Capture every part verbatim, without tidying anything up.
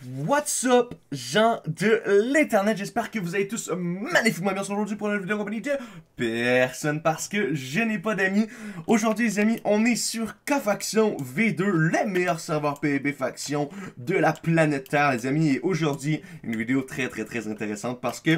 What's up, gens de l'internet, j'espère que vous allez tous magnifiquement bien aujourd'hui pour une vidéo en compagnie de personne parce que je n'ai pas d'amis. Aujourd'hui les amis, on est sur K-Faction V deux, le meilleur serveur P V P faction de la planète Terre les amis. Et aujourd'hui, une vidéo très très très intéressante parce que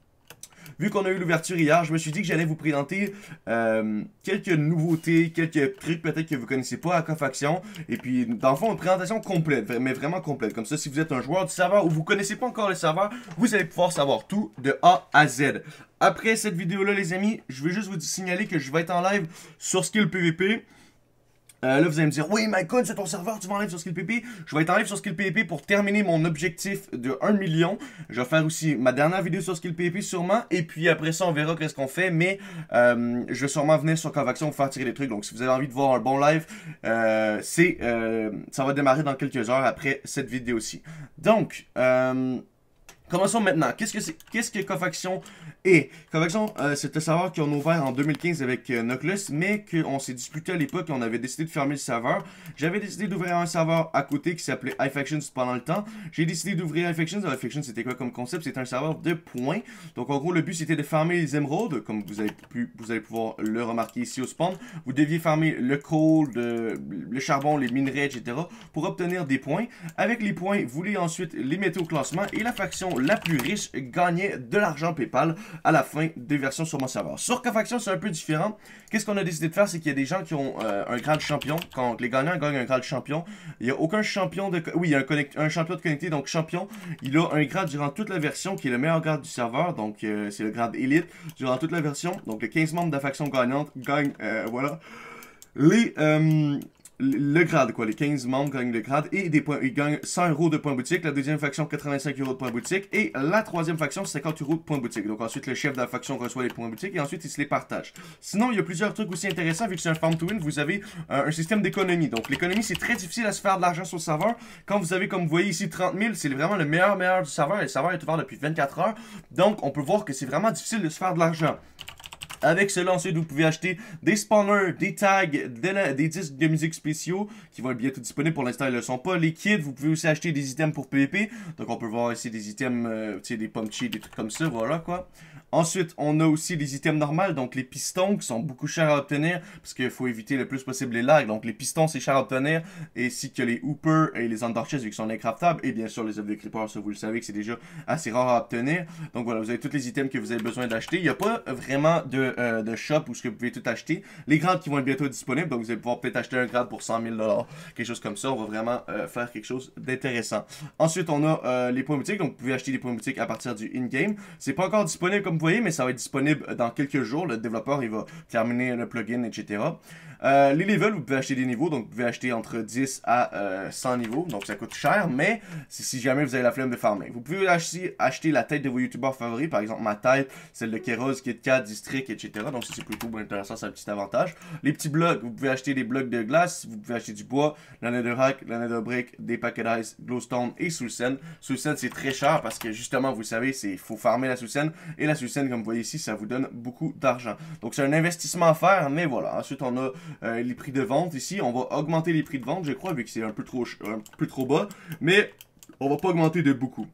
vu qu'on a eu l'ouverture hier, je me suis dit que j'allais vous présenter euh, quelques nouveautés, quelques trucs peut-être que vous connaissez pas à K-Faction. Et puis, dans le fond, une présentation complète, mais vraiment complète. Comme ça, si vous êtes un joueur du serveur ou vous connaissez pas encore le serveur, vous allez pouvoir savoir tout de A à Z. Après cette vidéo-là, les amis, je veux juste vous signaler que je vais être en live sur Skill P V P. Euh, là, vous allez me dire, oui, Mycon, c'est ton serveur, tu vas en live sur Skill P V P. Je vais être en live sur Skill P V P pour terminer mon objectif de un million. Je vais faire aussi ma dernière vidéo sur Skill P V P sûrement. Et puis après ça, on verra qu'est-ce qu'on fait. Mais euh, je vais sûrement venir sur K-Faction pour faire tirer des trucs. Donc si vous avez envie de voir un bon live, euh, c'est euh, ça va démarrer dans quelques heures après cette vidéo-ci. Donc, euh, commençons maintenant. Qu'est-ce que c'est? Qu'est-ce que K-Faction est? K-Faction, euh, c'est un serveur qu'on a ouvert en deux mille quinze avec euh, Noclus, mais qu'on s'est disputé à l'époque et on avait décidé de fermer le serveur. J'avais décidé d'ouvrir un serveur à côté qui s'appelait iFactions pendant le temps. J'ai décidé d'ouvrir iFactions. iFactions, c'était quoi comme concept? C'était un serveur de points. Donc en gros, le but c'était de farmer les émeraudes, comme vous avez pu, vous allez pouvoir le remarquer ici au spawn. Vous deviez farmer le coal, le, le charbon, les minerais, et cetera pour obtenir des points. Avec les points, vous voulez ensuite les mettre au classement et la faction la plus riche gagnait de l'argent PayPal à la fin des versions sur mon serveur. Sur K-Faction, c'est un peu différent. Qu'est-ce qu'on a décidé de faire, c'est qu'il y a des gens qui ont euh, un grade champion. Quand les gagnants gagnent un grade champion, il n'y a aucun champion de... Oui, il y a un, connect... un champion de connecté, donc champion. Il a un grade durant toute la version qui est le meilleur grade du serveur. Donc, euh, c'est le grade élite durant toute la version. Donc, les quinze membres de la faction gagnante gagnent, euh, voilà, les... Euh, le grade, quoi. Les quinze membres gagnent le grade et des points. Ils gagnent cent euros de points boutique. La deuxième faction, quatre-vingt-cinq euros de points boutique. Et la troisième faction, cinquante euros de points boutique. Donc ensuite, le chef de la faction reçoit les points boutique et ensuite, il se les partage. Sinon, il y a plusieurs trucs aussi intéressants. Vu que c'est un farm to win, vous avez euh, un système d'économie. Donc l'économie, c'est très difficile à se faire de l'argent sur le serveur. Quand vous avez, comme vous voyez ici, trente mille, c'est vraiment le meilleur, meilleur du serveur. Et le serveur est ouvert depuis vingt-quatre heures. Donc, on peut voir que c'est vraiment difficile de se faire de l'argent. Avec cela, ensuite, vous pouvez acheter des spawners, des tags, de la, des disques de musique spéciaux qui vont être bientôt disponibles. Pour l'instant, ils ne le sont pas. Les kits, vous pouvez aussi acheter des items pour P V P. Donc, on peut voir ici des items, euh, tu sais, des punchy, des trucs comme ça, voilà quoi. Ensuite, on a aussi des items normaux, donc les pistons qui sont beaucoup chers à obtenir parce qu'il faut éviter le plus possible les lags. Donc, les pistons, c'est cher à obtenir, ainsi que les hoopers et les underchests vu qu'ils sont incraftables. Et bien sûr, les œufs de creeper, ça vous le savez que c'est déjà assez rare à obtenir. Donc, voilà, vous avez tous les items que vous avez besoin d'acheter. Il n'y a pas vraiment de Euh, de shop où ce que vous pouvez tout acheter. Les grades qui vont être bientôt disponibles, donc vous allez pouvoir peut-être acheter un grade pour cent mille dollars, quelque chose comme ça. On va vraiment euh, faire quelque chose d'intéressant. Ensuite, on a euh, les points boutiques, donc vous pouvez acheter des points boutiques à partir du in-game. C'est pas encore disponible comme vous voyez, mais ça va être disponible dans quelques jours. Le développeur, il va terminer le plugin, et cetera. Euh, les levels, vous pouvez acheter des niveaux, donc vous pouvez acheter entre dix à euh, cent niveaux, donc ça coûte cher, mais c'est si jamais vous avez la flemme de farmer. Vous pouvez acheter, acheter la tête de vos youtubeurs favoris, par exemple ma tête, celle de Keros, KitKat, District, et cetera. Donc c'est plutôt intéressant, c'est un petit avantage. Les petits blocs, vous pouvez acheter des blocs de glace, vous pouvez acheter du bois, la netherrack, la netherbrick, des paquets d'ice, glowstone et soulsand. Soulsand c'est très cher parce que justement, vous savez, il faut farmer la soulsand, et la soulsand, comme vous voyez ici, ça vous donne beaucoup d'argent. Donc c'est un investissement à faire, mais voilà. Ensuite, on a Euh, les prix de vente ici, on va augmenter les prix de vente, je crois, vu que c'est un peu trop un peu trop bas, mais on va pas augmenter de beaucoup.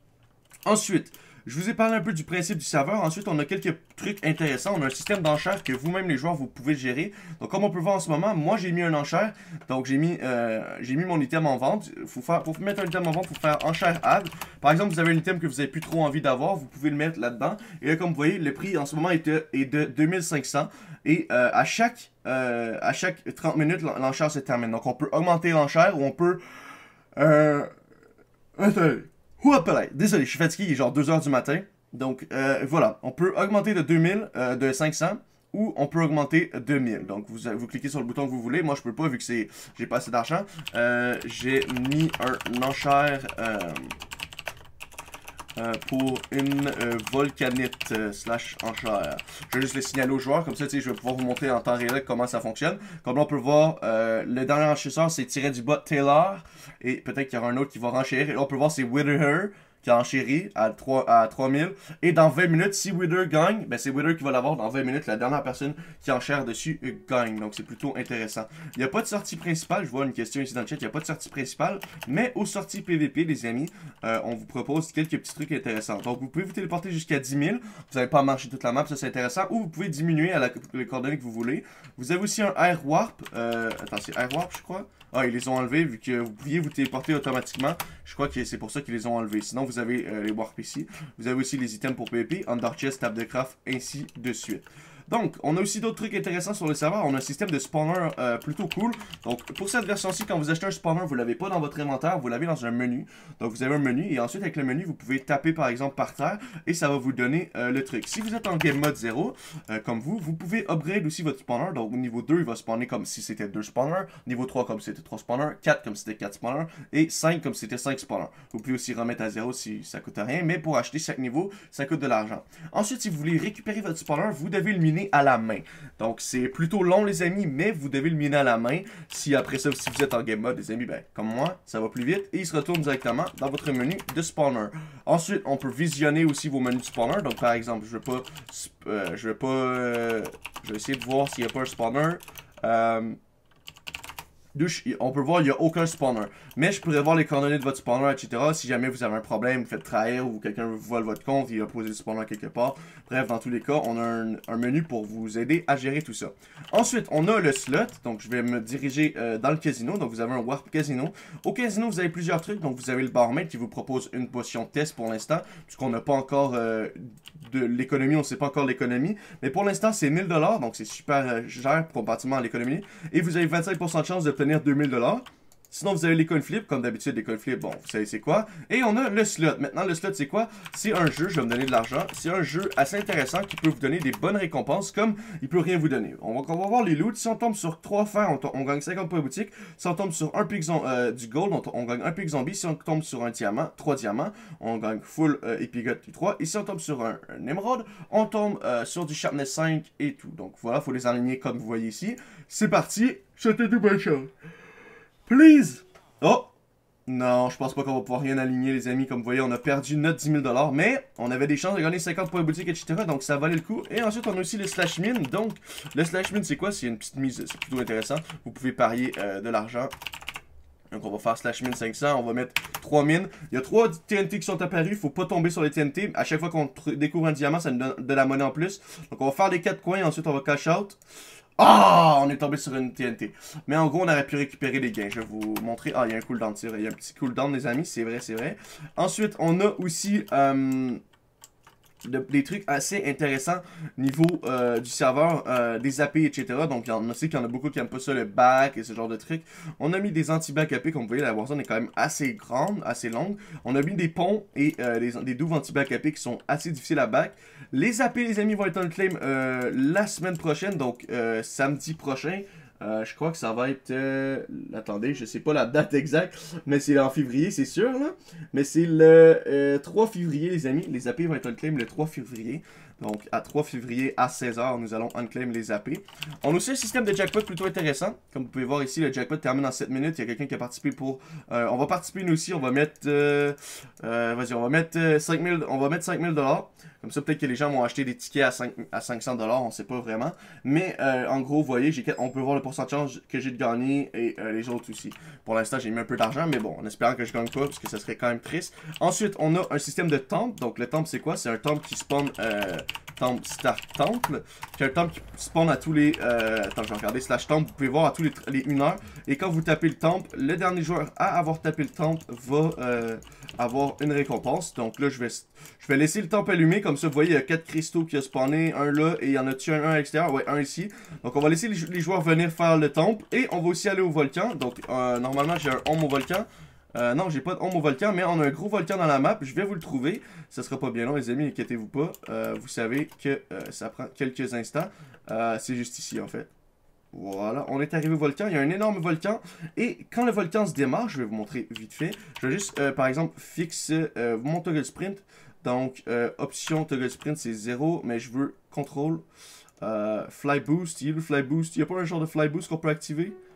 Ensuite, je vous ai parlé un peu du principe du serveur. Ensuite, on a quelques trucs intéressants. On a un système d'enchères que vous-même, les joueurs, vous pouvez gérer. Donc, comme on peut voir en ce moment, moi, j'ai mis un enchère. Donc, j'ai mis, euh, j'ai mis mon item en vente. Faut faire, pour mettre un item en vente, il faut faire enchère add. Par exemple, vous avez un item que vous n'avez plus trop envie d'avoir. Vous pouvez le mettre là-dedans. Et là, comme vous voyez, le prix en ce moment est de, est de deux mille cinq cents. Et euh, à chaque euh, à chaque trente minutes, l'enchère se termine. Donc, on peut augmenter l'enchère ou on peut... Euh... Attendez. Ouapalais. Désolé, je suis fatigué, il est genre deux heures du matin. Donc, euh, voilà. On peut augmenter de deux mille, euh, de cinq cents, ou on peut augmenter deux mille. Donc, vous, vous cliquez sur le bouton que vous voulez. Moi, je peux pas, vu que c'est j'ai pas assez d'argent. Euh, j'ai mis un enchère... Euh, Euh, pour une euh, volcanite euh, slash enchère. Je vais juste le signaler aux joueurs, comme ça je vais pouvoir vous montrer en temps réel comment ça fonctionne. Comme là on peut voir, euh, le dernier enchérisseur c'est tiré du bas Taylor, et peut-être qu'il y aura un autre qui va renchérir. Et là on peut voir c'est Wither, qui enchérit à, trois, à trois mille. Et dans vingt minutes, si Wither gagne, ben c'est Wither qui va l'avoir dans vingt minutes. La dernière personne qui enchère dessus euh, gagne. Donc c'est plutôt intéressant. Il n'y a pas de sortie principale. Je vois une question ici dans le chat. Il n'y a pas de sortie principale. Mais aux sorties P V P, les amis, euh, on vous propose quelques petits trucs intéressants. Donc vous pouvez vous téléporter jusqu'à dix mille. Vous n'allez pas marcher toute la map. Ça c'est intéressant. Ou vous pouvez diminuer à la, les coordonnées que vous voulez. Vous avez aussi un Air Warp. Euh, attends, c'est Air Warp, je crois. Ah, ils les ont enlevés vu que vous pouviez vous téléporter automatiquement. Je crois que c'est pour ça qu'ils les ont enlevés. Sinon, vous avez euh, les Warp ici. Vous avez aussi les items pour P V P, Under Chest, Table de Craft, ainsi de suite. Donc, on a aussi d'autres trucs intéressants sur le serveur. On a un système de spawner euh, plutôt cool. Donc, pour cette version-ci, quand vous achetez un spawner, vous ne l'avez pas dans votre inventaire, vous l'avez dans un menu. Donc, vous avez un menu et ensuite, avec le menu, vous pouvez taper, par exemple, par terre et ça va vous donner euh, le truc. Si vous êtes en game mode zéro, euh, comme vous, vous pouvez upgrade aussi votre spawner. Donc, au niveau deux, il va spawner comme si c'était deux spawners. Niveau trois, comme si c'était trois spawners. quatre, comme si c'était quatre spawners. Et cinq, comme si c'était cinq spawners. Vous pouvez aussi remettre à zéro si ça coûte rien. Mais pour acheter chaque niveau, ça coûte de l'argent. Ensuite, si vous voulez récupérer votre spawner, vous devez le miner à la main. Donc c'est plutôt long les amis, mais vous devez le miner à la main. Si après ça, si vous êtes en game mode, les amis, ben comme moi, ça va plus vite. Et il se retourne directement dans votre menu de spawner. Ensuite, on peut visionner aussi vos menus de spawner. Donc par exemple, je vais pas... Euh, je vais pas... Euh, je vais essayer de voir s'il n'y a pas un spawner. Euh... Douche, on peut voir, il n'y a aucun spawner. Mais je pourrais voir les coordonnées de votre spawner, et cetera. Si jamais vous avez un problème, vous faites trahir ou quelqu'un vous vole votre compte, il a posé le spawner quelque part. Bref, dans tous les cas, on a un, un menu pour vous aider à gérer tout ça. Ensuite, on a le slot. Donc, je vais me diriger euh, dans le casino. Donc, vous avez un Warp Casino. Au casino, vous avez plusieurs trucs. Donc, vous avez le barmaid qui vous propose une potion test pour l'instant. Puisqu'on n'a pas encore euh, de l'économie, on ne sait pas encore l'économie. Mais pour l'instant, c'est mille dollars. Donc, c'est super euh, cher comparativement à l'économie. Et vous avez vingt-cinq pour cent de chance de deux mille dollars. Sinon, vous avez les coin flips, comme d'habitude, les coin flips, bon, vous savez c'est quoi. Et on a le slot. Maintenant, le slot, c'est quoi? C'est un jeu, je vais me donner de l'argent. C'est un jeu assez intéressant qui peut vous donner des bonnes récompenses, comme il peut rien vous donner. On va, on va voir les loots. Si on tombe sur trois fers, on, on gagne cinquante points boutique. Si on tombe sur un pic euh, du gold, on, on gagne un pic zombie. Si on tombe sur un diamant, trois diamants, on gagne full euh, épigote trois. Et si on tombe sur un, un émeraude, on tombe euh, sur du sharpness cinq et tout. Donc voilà, il faut les aligner comme vous voyez ici. C'est parti, château de bonne chance. Please! Oh! Non, je pense pas qu'on va pouvoir rien aligner, les amis. Comme vous voyez, on a perdu notre dix mille dollars. Mais on avait des chances de gagner cinquante points boutique, et cetera. Donc ça valait le coup. Et ensuite, on a aussi le slash min. Donc, le slash min, c'est quoi? C'est une petite mise. C'est plutôt intéressant. Vous pouvez parier euh, de l'argent. Donc on va faire slash min cinq cents, on va mettre trois mines. Il y a trois T N T qui sont apparus, il faut pas tomber sur les T N T. À chaque fois qu'on découvre un diamant, ça nous donne de la monnaie en plus. Donc on va faire les quatre coins, ensuite on va cash out. Ah, on est tombé sur une T N T. Mais en gros, on aurait pu récupérer les gains. Je vais vous montrer. Ah, il y a un cooldown de tir. Il y a un petit cooldown, les amis. C'est vrai, c'est vrai. Ensuite, on a aussi euh, de, des trucs assez intéressants niveau euh, du serveur, euh, des A P, et cetera. Donc, on sait qu'il y en a beaucoup qui n'aiment pas ça, le back et ce genre de trucs. On a mis des anti-back A P. Comme vous voyez, la Warzone est quand même assez grande, assez longue. On a mis des ponts et euh, des, des douves anti-back A P qui sont assez difficiles à back. Les A P, les amis, vont être on claim euh, la semaine prochaine, donc euh, samedi prochain. Euh, je crois que ça va être... Euh, attendez, je sais pas la date exacte, mais c'est en février, c'est sûr, là. Mais c'est le euh, trois février, les amis. Les A P vont être on claim le trois février. Donc, à trois février, à seize heures, nous allons unclaim les A P. On a aussi un système de jackpot plutôt intéressant. Comme vous pouvez voir ici, le jackpot termine en sept minutes. Il y a quelqu'un qui a participé pour... Euh, on va participer, nous aussi. On va mettre... Euh, euh, Vas-y, on va mettre euh, cinq mille... On va mettre cinq mille dollars. Comme ça, peut-être que les gens vont acheter des tickets à, cinq, à cinq cents dollars. On ne sait pas vraiment. Mais, euh, en gros, vous voyez, on peut voir le pourcentage que j'ai de gagner et euh, les autres aussi. Pour l'instant, j'ai mis un peu d'argent. Mais bon, en espérant que je gagne pas, parce que ça serait quand même triste. Ensuite, on a un système de temple. Donc, le temple, c'est quoi? C'est un temple qui spawn... Euh, temple start temple, qui est un temple qui spawn à tous les... Euh, attends, je vais regarder, slash temple, vous pouvez voir à tous les, les une heure. Et quand vous tapez le temple, le dernier joueur à avoir tapé le temple va euh, avoir une récompense. Donc là, je vais, je vais laisser le temple allumé, comme ça, vous voyez, il y a quatre cristaux qui a spawné, un là, et il y en a-tu un, un à l'extérieur? Ouais, un ici. Donc on va laisser les, les joueurs venir faire le temple, et on va aussi aller au volcan. Donc, euh, normalement, j'ai un home au volcan. Euh, non, j'ai pas de home au volcan, mais on a un gros volcan dans la map. Je vais vous le trouver. Ça sera pas bien long, les amis, inquiétez-vous pas. Euh, vous savez que euh, ça prend quelques instants. Euh, c'est juste ici, en fait. Voilà, on est arrivé au volcan. Il y a un énorme volcan. Et quand le volcan se démarre, je vais vous montrer vite fait. Je vais juste, euh, par exemple, fixer euh, mon toggle sprint. Donc, euh, option toggle sprint, c'est zéro, mais je veux contrôle. Euh, fly boost, il y a le fly boost. Il n'y a pas un genre de fly boost qu'on peut activer?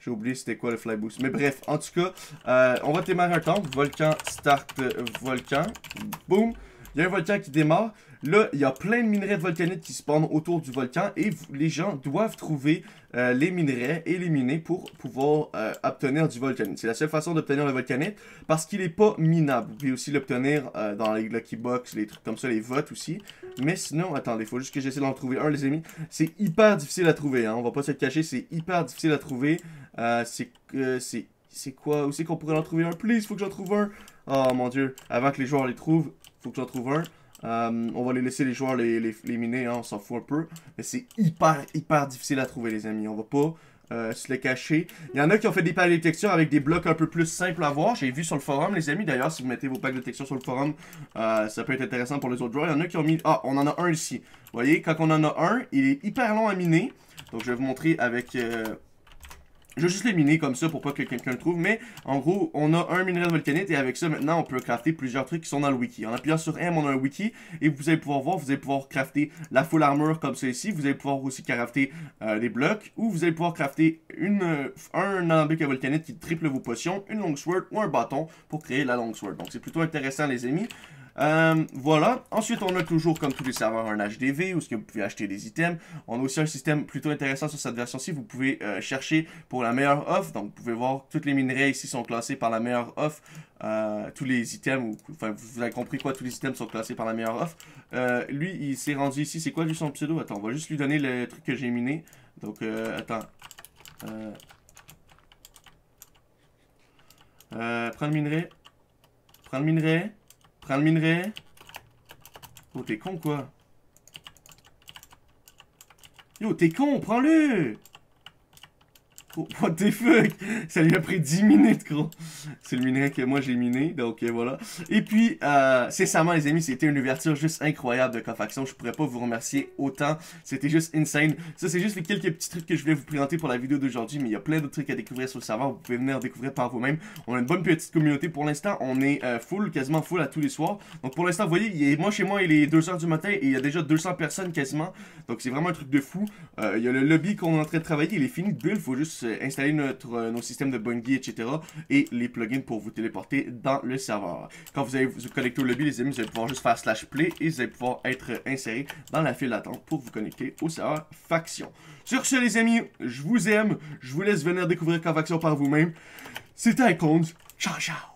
J'ai oublié c'était quoi le fly boost. Mais bref, en tout cas, euh, on va démarrer un temple. Volcan, start, euh, volcan. Boom. Il y a un volcan qui démarre. Là, il y a plein de minerais de volcanite qui spawnent autour du volcan. Et les gens doivent trouver euh, les minerais et les miner pour pouvoir euh, obtenir du volcanite. C'est la seule façon d'obtenir le volcanite parce qu'il n'est pas minable. Vous pouvez aussi l'obtenir euh, dans les Lucky Box, les trucs comme ça, les votes aussi. Mais sinon, attendez, il faut juste que j'essaie d'en trouver un, les amis. C'est hyper difficile à trouver, hein. On va pas se le cacher, c'est hyper difficile à trouver. Euh, c'est... Euh, c'est... C'est quoi? Où c'est qu'on pourrait en trouver un? Please, faut que j'en trouve un. Oh mon dieu. Avant que les joueurs les trouvent, faut que j'en trouve un. Euh, on va les laisser les joueurs les, les, les miner, hein, on s'en fout un peu. Mais c'est hyper, hyper difficile à trouver, les amis. On va pas euh, se le cacher. Il y en a qui ont fait des packs de textures avec des blocs un peu plus simples à voir. J'ai vu sur le forum, les amis. D'ailleurs, si vous mettez vos packs de textures sur le forum, euh, ça peut être intéressant pour les autres joueurs. Il y en a qui ont mis... Ah, on en a un ici. Vous voyez, quand on en a un, il est hyper long à miner. Donc, je vais vous montrer avec... Euh, Je vais juste les miner comme ça pour pas que quelqu'un le trouve. Mais en gros, on a un minerai de volcanite et avec ça, maintenant, on peut crafter plusieurs trucs qui sont dans le wiki. En appuyant sur M, on a un wiki et vous allez pouvoir voir, vous allez pouvoir crafter la full armor comme ça ici. Vous allez pouvoir aussi crafter euh, des blocs ou vous allez pouvoir crafter une, euh, un alambic à volcanite qui triple vos potions, une longsword ou un bâton pour créer la longsword. Donc c'est plutôt intéressant, les amis. Euh, voilà. Ensuite, on a toujours, comme tous les serveurs, un H D V où vous pouvez acheter des items. On a aussi un système plutôt intéressant sur cette version-ci. Vous pouvez euh, chercher pour la meilleure offre. Donc, vous pouvez voir tous les minerais ici sont classés par la meilleure offre. Euh, tous les items, enfin, vous avez compris quoi, tous les items sont classés par la meilleure offre. Euh, lui, il s'est rendu ici. C'est quoi lui son pseudo? Attends, on va juste lui donner le truc que j'ai miné. Donc, euh, attends. Euh... Euh, prends le minerai. Prends le minerai. Prends le minerai. Oh, t'es con, quoi. Yo, t'es con, prends-le. Oh, what the fuck? Ça lui a pris dix minutes, gros. C'est le minerai que moi j'ai miné, donc euh, voilà. Et puis, euh, sincèrement, les amis, c'était une ouverture juste incroyable de Cofaction. Je pourrais pas vous remercier autant. C'était juste insane. Ça, c'est juste les quelques petits trucs que je voulais vous présenter pour la vidéo d'aujourd'hui, mais il y a plein d'autres trucs à découvrir sur le serveur. Vous pouvez venir découvrir par vous-même. On a une bonne petite communauté pour l'instant. On est euh, full, quasiment full à tous les soirs. Donc pour l'instant, vous voyez, il est, moi chez moi, il est deux heures du matin et il y a déjà deux cents personnes quasiment. Donc c'est vraiment un truc de fou. Euh, il y a le lobby qu'on est en train de travailler. Il est fini de build. Il faut juste installer notre, euh, nos systèmes de Bungie, et cetera. Et les plugins pour vous téléporter dans le serveur. Quand vous allez vous connecter au lobby, les amis, vous allez pouvoir juste faire slash play et vous allez pouvoir être inséré dans la file d'attente pour vous connecter au serveur Faction. Sur ce, les amis, je vous aime. Je vous laisse venir découvrir Cofaction par vous-même. C'était Icons. Ciao, ciao.